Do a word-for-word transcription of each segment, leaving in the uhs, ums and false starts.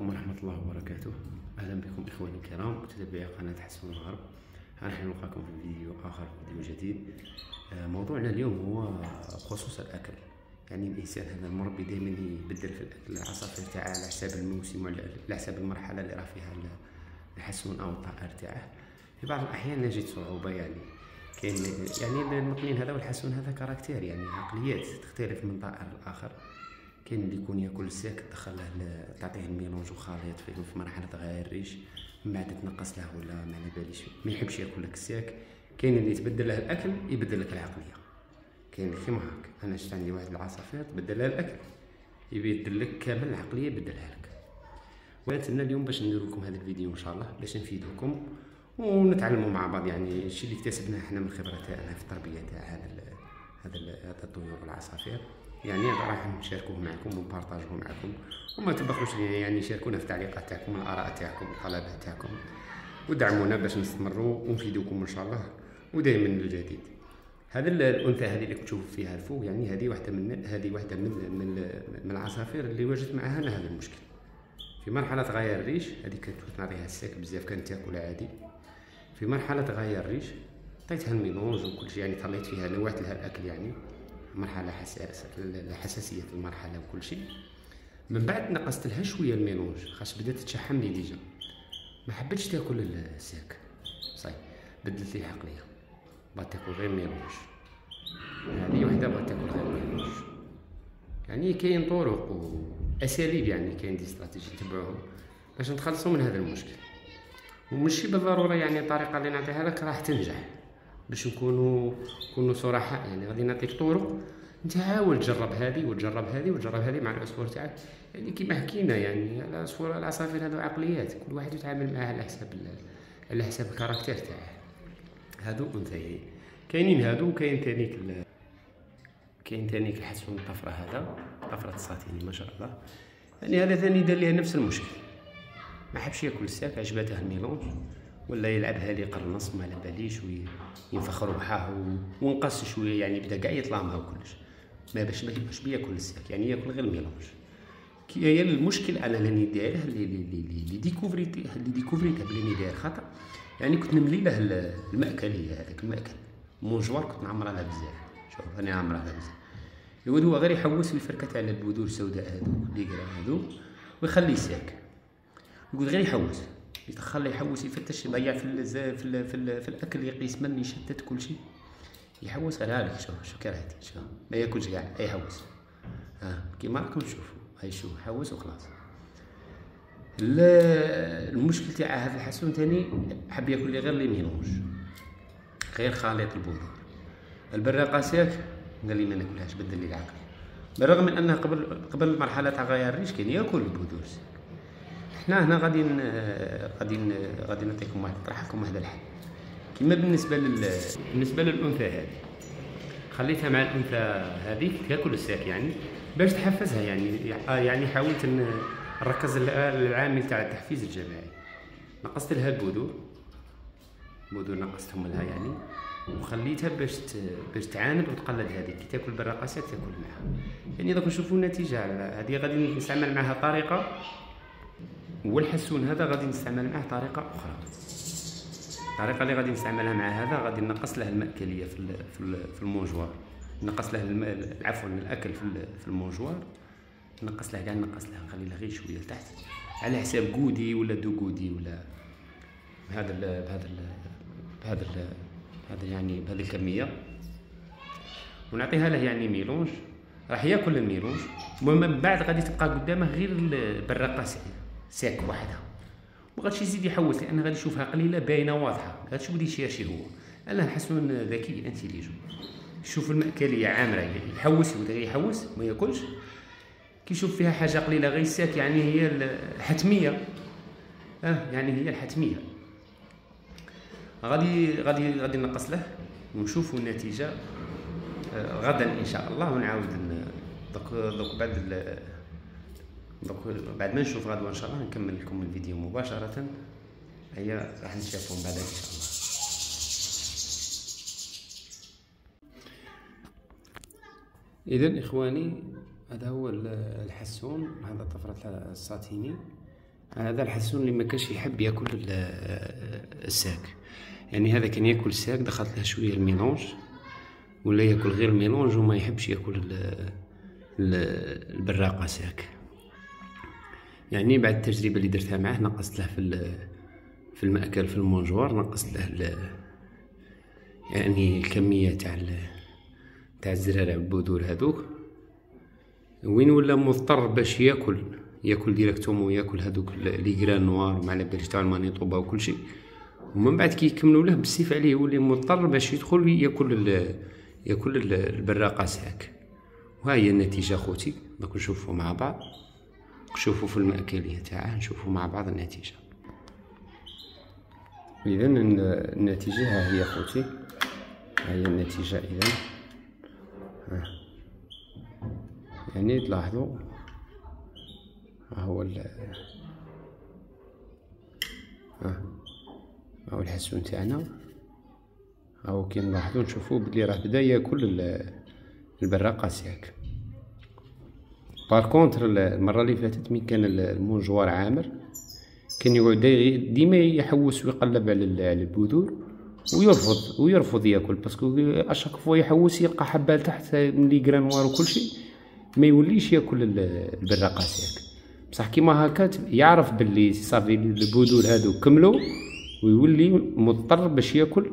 عليكم ورحمة الله وبركاته. أهلا بكم إخواني الكرام متابعي قناة حسون الغرب. نحن نلقاكم في فيديو آخر، فيديو جديد. موضوعنا اليوم هو خصوص الأكل. يعني الإنسان هذا المربي دائما يبدل في الأكل العصافير تاعه على حساب الموسم وعلى حساب المرحلة اللي راه فيها الحسون أو الطائر تاعه. في بعض الأحيان نجد صعوبة، يعني كاين يعني المقنين هذا والحسون هذا كاركتير، يعني عقليات تختلف من طائر لآخر. كاين اللي يكون ياكل الساك تدخل له تعطيه الميلونج وخليط في في مرحله غاية الريش، من بعد تنقص له ولا ما على باليش ما يحبش ياكل لك الساك. كاين اللي تبدل له الاكل يبدل لك العقليه. كاين اللي كيما هاك، انا شفت عندي واحد العصافير تبدل لها الاكل يبدل لك كامل العقليه، يبدلها لك. ونتمنى اليوم باش ندير لكم هذا الفيديو ان شاء الله باش نفيدكم ونتعلموا مع بعض، يعني الشيء اللي اكتسبناه احنا من الخبره تاعنا في التربيه تاع هذا هذا هذا الطيور والعصافير، يعني راح نشاركوه معكم ونبارطاجوه معكم. وما تبخلوش يعني شاركونا في التعليقات تاعكم، الاراء تاعكم، الطلبات تاعكم، ودعمونا باش نستمروا ونفيدوكم ان شاء الله ودائما الجديد. هذا الانثى هذه اللي تشوفوا فيها الفوق، يعني هذه واحده من هذه واحده من من, من العصافير اللي واجهت معها انا هذا المشكل في مرحله غاية الريش. هذه كنت نعطيها الساك بزاف، كانت تاكل عادي. في مرحله غاية الريش عطيتها الميلونج وكل شيء، يعني طليت فيها نوعت لها الاكل، يعني مرحله حساسه الحساسيه في المرحله وكل شيء. من بعد نقصت لها شويه الميلونج، خاص بدات تشحم لي ديجا، ما حبتش تاكل الساك. صاي بدلت لي عقليه، بغات تاكل غير ميلونج. هذه وحده بغات تاكل غير ميلونج. يعني كاين طرق واساليب، يعني كاين دي استراتيجي نتبعوهم باش نتخلصوا من هذا المشكل. وماشي بالضروره يعني الطريقه اللي نعطيها لك راح تنجح. باش نكونوا نكونوا صراحه، يعني غادي نعطيك طرق انت حاول تجرب هذه وتجرب هذه وتجرب هذه مع العصفور تاعك. يعني كيما حكينا، يعني العصفور العصافير هذو عقليات، كل واحد يتعامل معاه على حساب على حساب الكاركتير تاعه. هذو انثيين كاينين، هذو كاين ثانيك ال... كاين ثانيك الحسون الطفره، هذا طفره الساتيني ما شاء الله. يعني هذا ثاني دار ليه نفس المشكل، ما حبش ياكل الساك، عجبته الميلونج ولا يلعبها لي قرنص ما على باليش وينفخ روحه ونقص شويه، يعني بدا كاع يطلامها وكلش، ما باش ما باش بياكل الساك، يعني ياكل غير الميلونج. كي هي المشكل انا راني دايره اللي اللي اللي ديكوفريت اللي ديكوفريتها بلي داير خطا. يعني كنت نملي له المأكليه، هذاك المأكل مونجوار كنت نعمرها لها بزاف. شوف انا عامرها لها بزاف. الولد هو غير يحوس ويفركت على البذور السوداء هذو اللي قرا هذو ويخليه ساك، يقول غير يحوس يدخل يحوس يفتش يضيع في ال في ال في, ال في الاكل، يقيس من يشتت كل شيء، يحوس على هذيك. شوف شوف كرهتي، شوف ما ياكلش كاع، يحوس. ها كيما راكم تشوفوا، هاي شوف حوس وخلاص. المشكل تاع هذا الحسون ثاني حب ياكل لي غير لي ميلونج، غير خليط البذور. البراقه ساك قال لي ما ناكلهاش، بدل لي العقل، بالرغم من انها قبل قبل مرحله تاع غاية الريش كان ياكل البذور. حنا هنا غادي غادي غادي نعطيكم واحد نطرح لكم هذا الحل. كيما بالنسبه لل بالنسبه للانثى هذه، خليتها مع الانثى هذيك تاكل الساك، يعني باش تحفزها. يعني يعني حاولت نركز العامل تاع التحفيز الجماعي. نقصت لها البذور، بذور نقصتهم لها يعني، وخليتها باش باش تعاند وتقلد هذيك. كي تاكل بالرقصات تاكل معها. يعني دوك نشوفوا النتيجه. هذه غادي نستعمل معها طريقه، والحسون هذا غادي نستعمل معاه طريقه اخرى. الطريقه اللي غادي نستعملها مع هذا غادي نقص له المأكليه في في المونجوار، نقص له عفوا الاكل في في المونجوار، نقص له كاع، نقص له نخلي له غير شويه لتحت على حساب كودي ولا دو كودي ولا بهذا ال بهذا ال بهذا ال هذا يعني بهذه الكميه، ونعطيها له يعني ميلونج. راح ياكل الميلونج، ومن بعد غادي تبقى قدامه غير البراقه ساك وحدها، ما غاديش يزيد يحوس، لان غادي يشوفها قليله باينه واضحه. غادي يبدا يشيرشي هو، انا الحسون ذكي انتيليجون، يشوف المأكليه عامره يحوس، يبدا يحوس ما ياكلش. كي يشوف فيها حاجه قليله غير الساك، يعني هي الحتميه. اه يعني هي الحتميه. غادي غادي غادي نقص له ونشوفوا النتيجه آه غدا ان شاء الله. ونعاود دوك دوك بعد دوك بعد ما نشوف غدوه ان شاء الله نكمل لكم الفيديو مباشره. هيا راح نشوفهم بعد ان شاء الله. اذا اخواني، هذا هو الحسون، هذا طفره الساتيني. هذا الحسون اللي ما كانش يحب ياكل الساك، يعني هذا كان ياكل الساك دخلت له شويه الميلونج، ولا ياكل غير الميلونج وما يحبش ياكل البراقه ساك. يعني بعد التجربه اللي درتها معاه نقصت له في في المأكل في المونجوار، نقصت له يعني الكميه تاع تاع الزرارع والبذور هذوك، وين ولا مضطر باش ياكل ياكل ديريكتومون، ياكل هذوك لي غران نوار مع باليش تاع المانيطوبا وكل شيء، ومن بعد كي يكملوا له بالسيف عليه يولي مضطر باش يدخل ياكل ياكل البراقه ساك. وها هي النتيجه خوتي، راك نشوفوا مع بعض، نشوفوا في المأكليه تاعه، نشوفوا مع بعض النتيجه. اذا النتيجه ها هي خوتي، ها هي النتيجه اذا. يعني تلاحظوا ها هو ال ها هو الحسون تاعنا، ها هو كي نلاحظوا نشوفوا بلي راه بدا ياكل البراقه ساك. بار كونتر المره اللي فاتت مين كان المونجوار عامر كان يقعد ديما يحوس ويقلب على البذور ويرفض ويرفض ياكل، باسكو اشاك فوا يحوس يلقى حبه لتحت ملي غرانوار وكل شيء، ما يوليش ياكل البراقه ساك. بصح كيما هكا يعرف باللي صافي البذور هادو كملوا ويولي مضطر باش ياكل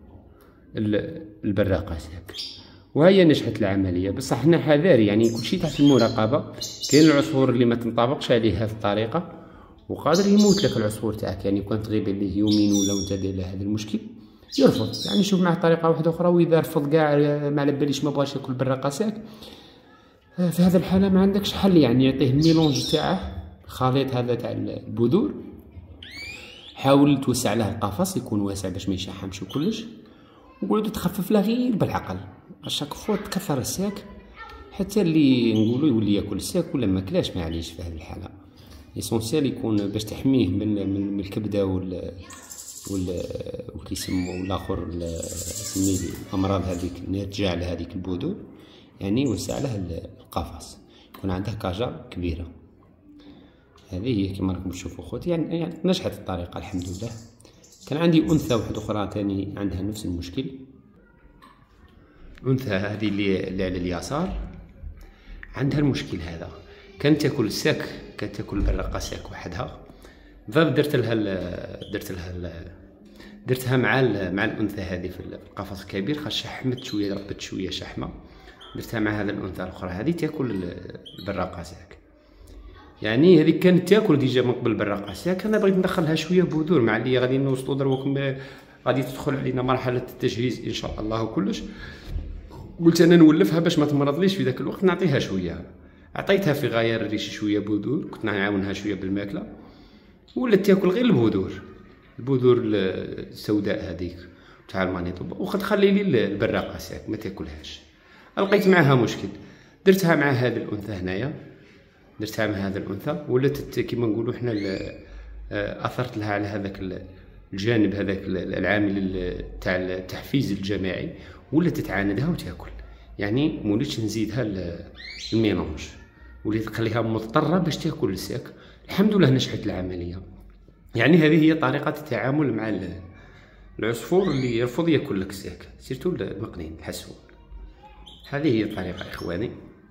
البراقه ساك. وهي نجحت العمليه، بصح حنا حذار يعني كلشي تحت المراقبه. كاين العصفور اللي ما تنطبقش عليه هذه الطريقه وقادر يموت لك العصفور تاعك، يعني كان تغيب عليه يومين ولا وانت داير له هذا المشكل يرفض. يعني شوف معاه طريقه واحده اخرى، واذا رفض كاع ما على باليش ما بغاش ياكل براقه ساك، في هذا الحاله ما عندكش حل، يعني يعطيه الميلونج تاعه الخليط هذا تاع البذور. حاول توسع له القفص يكون واسع باش ما يشحمش وكلش، وقعد تخفف له غير بالعقل. اشاك فوا تكثر الساك حتى اللي نقولوا يولي ياكل الساك ولا ما كلاش معليش في هذه الحاله. ليسونسيال يكون باش تحميه من من الكبده وال وال وكيسموا الاخر سميه الامراض هذيك نرجع لهذيك البذور، يعني وسع له القفص يكون عنده كاجا كبيره. هذه هي كما راكم تشوفوا خوتي، يعني, يعني نجحت الطريقه الحمد لله. كان عندي انثى واحده اخرى ثاني عندها نفس المشكل. انثى هذه اللي, اللي على اليسار عندها المشكل هذا، كانت تاكل الساك، كانت تاكل البراقه ساك وحدها. فدرت لها درت لها درتها مع مع الانثى هذه في القفص الكبير، خاص شحمت شويه، ربت شويه شحمه، درتها مع هذا الانثى الاخرى هذه تاكل البراقه ساك. يعني هذيك كانت تاكل ديجا من قبل البراقه ساك، انا بغيت ندخلها شويه بذور مع اللي غادي نوصلوا دروكم، غادي تدخل علينا مرحله التجهيز ان شاء الله وكلش. قلت انا نولفها باش ما تمرضليش في ذاك الوقت، نعطيها شويه. عطيتها في غاير الريش شويه بذور، كنت نعاونها شويه بالماكله، ولات تاكل غير البذور، البذور السوداء هذيك تاع المانيطوبا، وقد خلي لي البراقه ساك ما تاكلهاش. لقيت معها مشكل، درتها مع هذا الانثى هنايا، درتها مع هذا الانثى ولات كيما نقولوا حنا اثرت لها على هذاك الجانب هذاك العامل تاع التحفيز الجماعي، ولات تتعاندها وتاكل. يعني موليتش نزيدها الميلونج، وليت نخليها مضطره باش تاكل الساك. الحمد لله نجحت العمليه. يعني هذه هي طريقه التعامل مع العصفور اللي يرفض ياكل لك الساك، سيرتو المقنين الحسون. هذه هي الطريقه اخواني.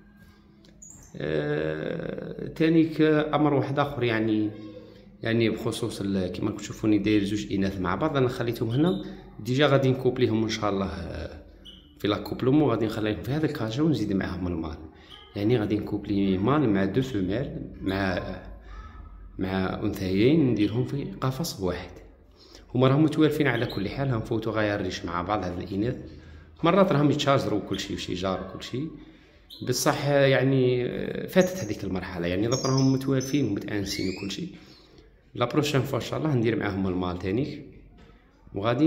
آه، تانيك امر واحد اخر، يعني يعني بخصوص كيما راكم تشوفوني داير زوج اناث مع بعض، انا خليتهم هنا ديجا غادي نكوبليهم ان شاء الله في لاكوبلومون، غادي نخليهم في هذا الكاجا ونزيد معاهم المال. يعني غادي نكوبلي مال مع دو فيميل مع مع انثيين، نديرهم في قفص واحد. هما راهم متوالفين على كل حال، هنفوتوا غاير ريش مع بعض هاد الاناث، مرات راهم يتشاجروا وكل شيء وشي جار وكل شيء، بصح يعني فاتت هذيك المرحله. يعني دوك راهم متوالفين ومتانسين وكل شيء. لا بروشين فوا ان شاء الله ندير معاهم المال تاني، وغادي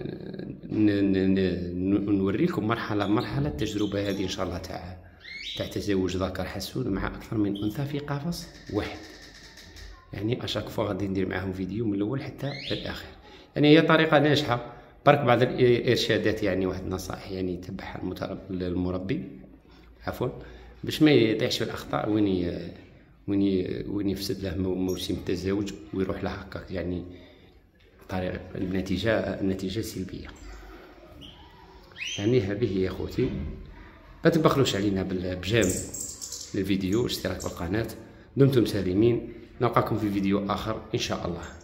نوريكم مرحله مرحله التجربه هذه ان شاء الله تاع تاع تزاوج ذكر حسون مع اكثر من انثى في قفص واحد. يعني اشاك فوا غادي ندير معاهم فيديو من الاول حتى الاخر. يعني هي طريقه ناجحه، برك بعض الارشادات يعني واحد النصائح يعني يتبعها المربي عفوا باش ما يطيحش في الاخطاء وين وين وين يفسد له موسم التزاوج ويروح له هكاك، يعني طريق النتيجه النتيجه سلبيه. يعني هذه هي اخوتي، ما تبخلوش علينا بجيم للفيديو، اشتراك بالقناه. دمتم سالمين، نلقاكم في فيديو اخر ان شاء الله.